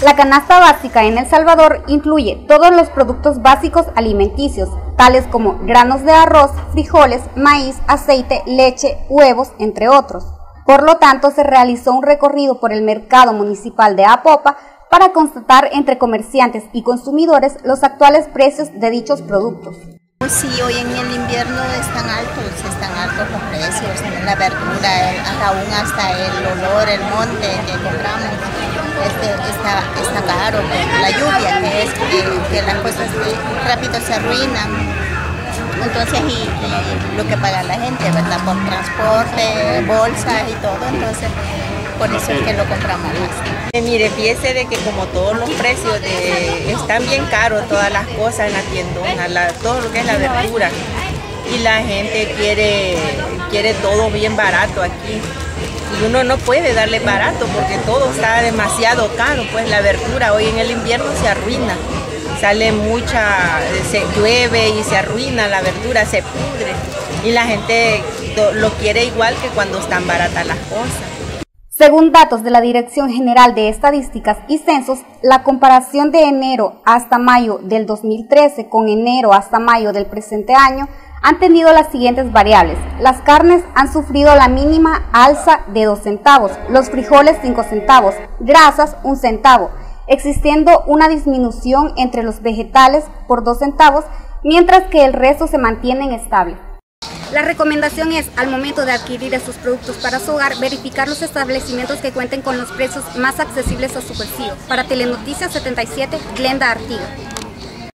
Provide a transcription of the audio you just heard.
La canasta básica en El Salvador incluye todos los productos básicos alimenticios, tales como granos de arroz, frijoles, maíz, aceite, leche, huevos, entre otros. Por lo tanto, se realizó un recorrido por el mercado municipal de Apopa para constatar entre comerciantes y consumidores los actuales precios de dichos productos. Sí, hoy en el invierno están altos los precios, la verdura, aún hasta el olor, el monte que compramos, está caro, la lluvia que las cosas rápido se arruinan. Entonces, y lo que paga la gente, ¿verdad? Por transporte, bolsas y todo, entonces por eso es que lo compramos más. Mire, fíjese de que como todos los precios están bien caros, todas las cosas en la tiendona, todo lo que es la verdura, y la gente quiere todo bien barato aquí. Y uno no puede darle barato porque todo está demasiado caro, pues la verdura hoy en el invierno se arruina. Sale se llueve y se arruina la verdura, se pudre. Y la gente lo quiere igual que cuando están baratas las cosas. Según datos de la Dirección General de Estadísticas y Censos, la comparación de enero hasta mayo del 2013 con enero hasta mayo del presente año han tenido las siguientes variables. Las carnes han sufrido la mínima alza de 2 centavos, los frijoles 5 centavos, grasas 1 centavo, existiendo una disminución entre los vegetales por 2 centavos, mientras que el resto se mantienen estables. La recomendación es, al momento de adquirir estos productos para su hogar, verificar los establecimientos que cuenten con los precios más accesibles a su bolsillo. Para Telenoticias 77, Glenda Artiga.